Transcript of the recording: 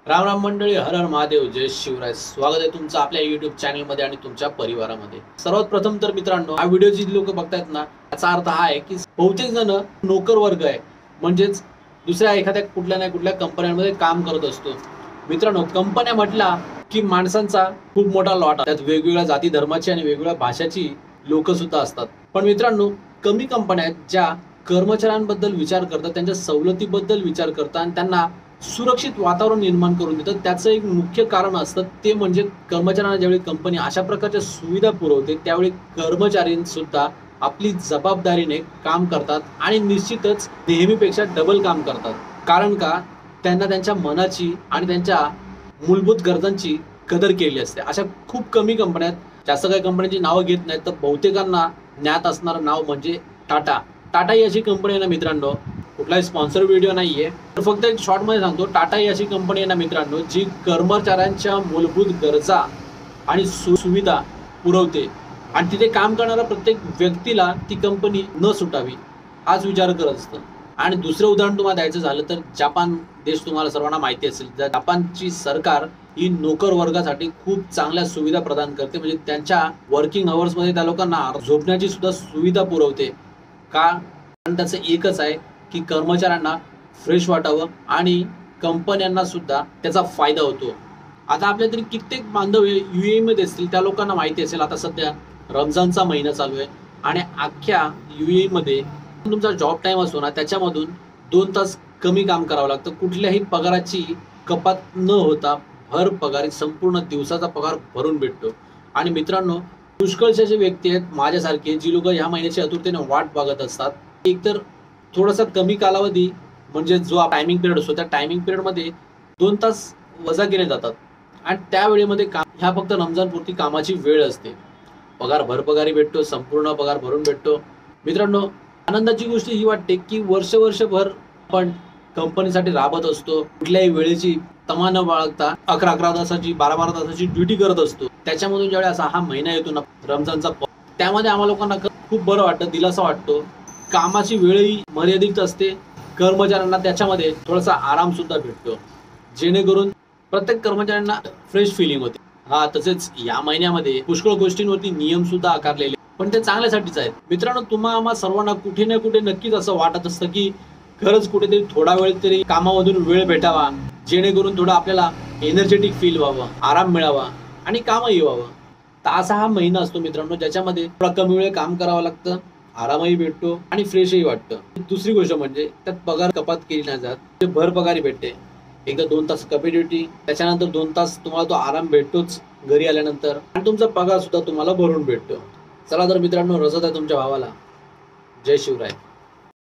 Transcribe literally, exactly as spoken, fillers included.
राम राम मंडळी, हर हर महादेव, जय शिवराय. स्वागत आहे तुमचं आपल्या युट्यूब चॅनल मध्ये आणि तुमच्या परिवारामध्ये. सर्वात प्रथम तर मित्रांनो, हा व्हिडिओ जी लोक बघतायत ना, याचा अर्थ हा आहे की बहुतेक जण नोकर वर्ग आहे, म्हणजेच दुसऱ्या एखाद्या कुठल्या ना कुठल्या कंपन्यांमध्ये काम करत असतो. मित्रांनो, कंपन्या म्हटला की माणसांचा खूप मोठा लॉट, त्यात वेगवेगळ्या जाती धर्माची आणि वेगवेगळ्या भाषाची लोक सुद्धा असतात. पण मित्रांनो, कमी कंपन्या आहेत ज्या कर्मचाऱ्यांबद्दल विचार करतात, त्यांच्या सवलतीबद्दल विचार करतात आणि त्यांना सुरक्षित वातावरण निर्माण करून देतात. त्याचं एक मुख्य कारण असतं ते म्हणजे कर्मचाऱ्यांना ज्यावेळी कंपनी अशा प्रकारच्या सुविधा पुरवते त्यावेळी कर्मचारी सुद्धा आपली जबाबदारीने काम करतात आणि निश्चितच नेहमीपेक्षा डबल काम करतात. कारण का, त्यांना त्यांच्या मनाची आणि त्यांच्या मूलभूत गरजांची कदर केली असते. अशा खूप कमी कंपन्या आहेत. जास्त काही कंपन्यांची नावं घेत नाहीत, तर बहुतेकांना ज्ञात असणारं नाव म्हणजे टाटा. टाटा ही अशी कंपनी आहे ना मित्रांनो, कुठलाही स्पॉन्सर व्हिडिओ नाहीये, तर फक्त एक शॉर्ट मध्ये सांगतो. टाटा ही अशी कंपनी आहे ना मित्रांनो, जी कर्मचाऱ्यांच्या मूलभूत गरजा आणि सुविधा पुरवते आणि तिथे काम करणाऱ्या प्रत्येक व्यक्तीला ती कंपनी न सुटावी हाच विचार करत असतं. आणि दुसरं उदाहरण तुम्हाला द्यायचं झालं तर जपान देश तुम्हाला सर्वांना माहिती असेल. जपानची सरकार ही नोकर वर्गासाठी खूप चांगल्या सुविधा प्रदान करते, म्हणजे त्यांच्या वर्किंग अवर्स मध्ये त्या लोकांना झोपण्याची सुद्धा सुविधा पुरवते. का? कारण त्याचं एकच आहे की कर्मचाऱ्यांना फ्रेश वाटावं आणि कंपन्यांना सुद्धा त्याचा फायदा होतो. आता आपल्या तरी कित्येक बांधव युएई मध्ये असतील, त्या लोकांना माहिती असेल आता सध्या रमजानचा महिना चालू आहे आणि अख्ख्या युएई मध्ये तुमचा जॉब टाइम असतो ना, त्याच्यामधून दोन तास कमी काम करावं लागतं. कुठल्याही पगाराची कपात न होता भर पगारी संपूर्ण दिवसाचा पगार भरून भेटतो. आणि मित्रांनो, पुष्कळसे असे व्यक्ती आहेत माझ्यासारखे, जी लोक ह्या महिन्याची आतुरतेने वाट बघत असतात. एकतर थोडासा कमी कालावधी म्हणजे जो टायमिंग पिरियड असतो, त्या टायमिंग पिरियडमध्ये दोन तास वजा केले जातात आणि त्या वेळेमध्ये काम, ह्या फक्त रमजानपुरती कामाची वेळ असते. पगार भरपगारी भेटतो, संपूर्ण पगार भरून भेटतो. मित्रांनो, आनंदाची गोष्ट ही वाटते की वर्ष वर्षभर आपण कंपनीसाठी राबत असतो, कुठल्याही वेळेची तमा न बाळगता अकरा अकरा तासाची बारा बारा तासाची ड्युटी करत असतो. त्याच्यामधून ज्यावेळी असा हा महिना येतो ना रमजानचा, त्यामध्ये आम्हाला लोकांना खूप बरं वाटतं, दिलासा वाटतो. कामाची वेळही मर्यादित असते, कर्मचाऱ्यांना त्याच्यामध्ये थोडासा आराम सुद्धा भेटतो, जेणेकरून प्रत्येक कर्मचाऱ्यांना फ्रेश फिलिंग होते. हा, तसेच या महिन्यामध्ये पुष्कळ गोष्टींवरती नियम सुद्धा आकारलेले, पण ते चांगल्यासाठीच आहेत. मित्रांनो, तुम्हा आम्हा सर्वांना कुठे ना कुठे नक्कीच असं वाटत असतं की खरंच कुठेतरी थोडा वेळ तरी कामामधून वेळ भेटावा, जेणेकरून थोडं आपल्याला एनर्जेटिक फील व्हावं, आराम मिळावा आणि कामही व्हावं. तर असा हा महिना असतो मित्रांनो, ज्याच्यामध्ये थोडा कमी वेळ काम करावं लागतं, आरामही भेटतो आणि फ्रेशही वाटतं. दुसरी गोष्ट म्हणजे त्यात पगार कपात केली नाही जात, ते भर पगारी भेटते. एकदा दोन तास कमी ड्युटी, त्याच्यानंतर दोन तास तुम्हाला तो आराम भेटतोच घरी आल्यानंतर, आणि तुमचा पगार सुद्धा तुम्हाला भरून भेटतो. चला तर मित्रांनो, रजत आहे तुमच्या भावाला. जय शिवराय.